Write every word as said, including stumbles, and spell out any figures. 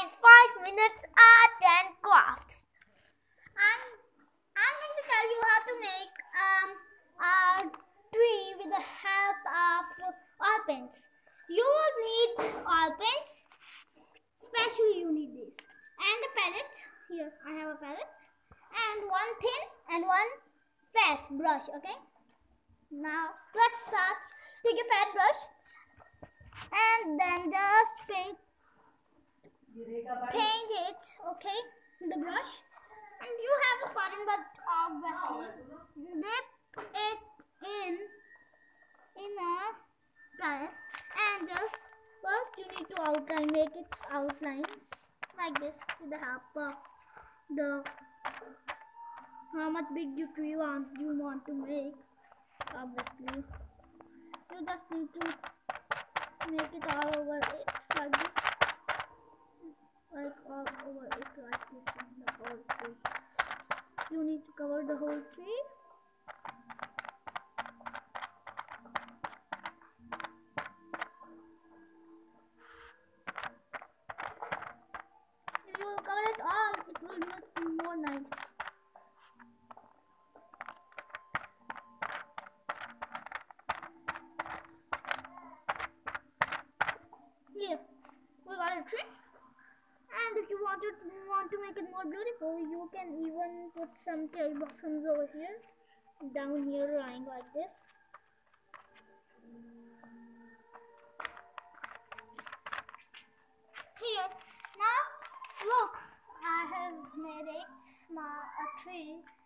guys, five minutes art and crafts. I'm I'm going to tell you how to make um a tree with the help of oil paints. You will need oil paints, especially you need this, and a palette. Here I have a palette and one thin and one fat brush. Okay. Now let's start. Take a fat brush and then just paint paint it, okay, the brush, and you have a cotton bud obviously. Dip it in in a palette and just first you need to outline, make it outline like this with the help of the how much big you tree want you want to make. Obviously you just need to make it all over it like this, like all over it like this in the whole tree. You need to cover the whole tree. If you cover it all, it will look more nice. Here, we got a tree. And if you want to want to make it more beautiful, you can even put some cherry blossoms over here, down here, lying like this. Here, now look, I have made a small a tree